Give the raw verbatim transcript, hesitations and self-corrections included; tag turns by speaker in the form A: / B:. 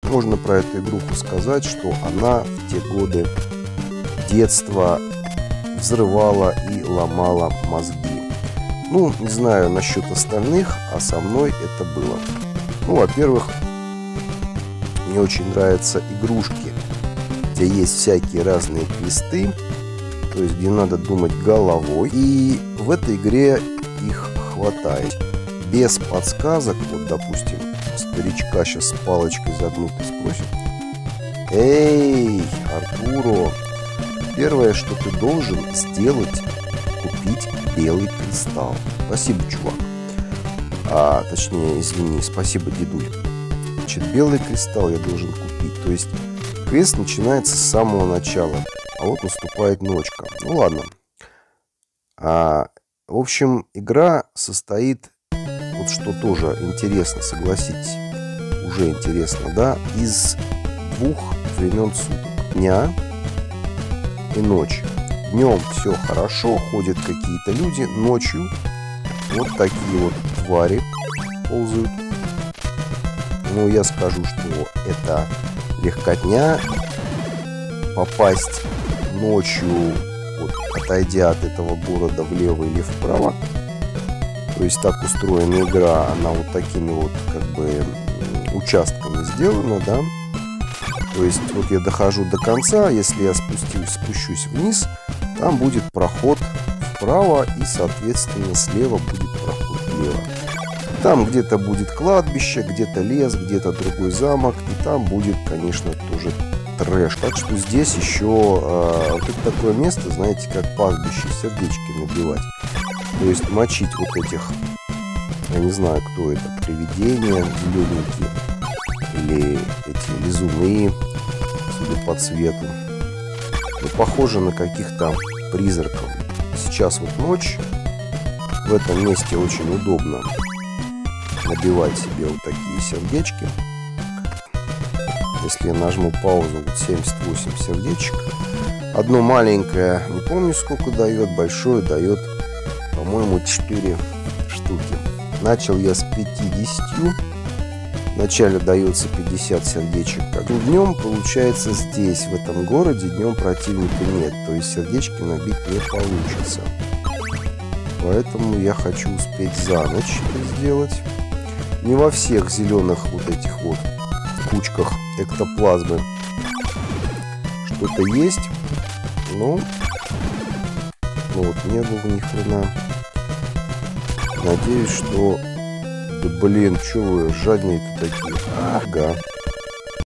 A: Можно про эту игруху сказать, что она в те годы детства взрывала и ломала мозги. Ну, не знаю насчет остальных, а со мной это было. Ну, во-первых, мне очень нравятся игрушки, где есть всякие разные квесты, то есть где надо думать головой. И в этой игре их хватает. Без подсказок, вот, допустим, старичка сейчас с палочкой загнут и спросит: «Эй, Артуро, первое, что ты должен сделать, купить белый кристалл». Спасибо, чувак. А, точнее, извини, спасибо, дедуль. Значит, белый кристалл я должен купить. То есть квест начинается с самого начала. А вот наступает ночка. Ну ладно. А, в общем, игра состоит, вот что тоже интересно, согласитесь, уже интересно, да, из двух времен суток. Дня и ночи. Днем все хорошо, ходят какие-то люди. Ночью вот такие вот твари ползают. Ну, я скажу, что это легкотня. Попасть ночью, вот, отойдя от этого города влево или вправо. То есть так устроена игра. Она вот такими вот как бы участками сделана, да. То есть вот я дохожу до конца. Если я спустюсь, спущусь вниз, там будет проход вправо, и, соответственно, слева будет проход влево. Там где-то будет кладбище, где-то лес, где-то другой замок, и там будет, конечно, тоже трэш. Так что здесь еще э, вот это такое место, знаете, как пастбище, сердечки набивать. То есть мочить вот этих, я не знаю, кто это, привидения зелененькие, или эти лизуны, судя по цвету. Ну, похоже на каких-то призраков. Сейчас вот ночь. В этом месте очень удобно набивать себе вот такие сердечки. Если я нажму паузу, вот семьдесят восемь сердечек. Одно маленькое, не помню сколько дает, большое дает, по-моему, четыре штуки. Начал я с пятидесяти. Вначале дается пятьдесят сердечек. Как днем, получается, здесь, в этом городе, днем противника нет. То есть сердечки набить не получится. Поэтому я хочу успеть за ночь это сделать. Не во всех зеленых вот этих вот кучках эктоплазмы что-то есть. Ну, ну вот не было ни хрена. Надеюсь, что... Да блин, что вы жадные-то такие? Ага.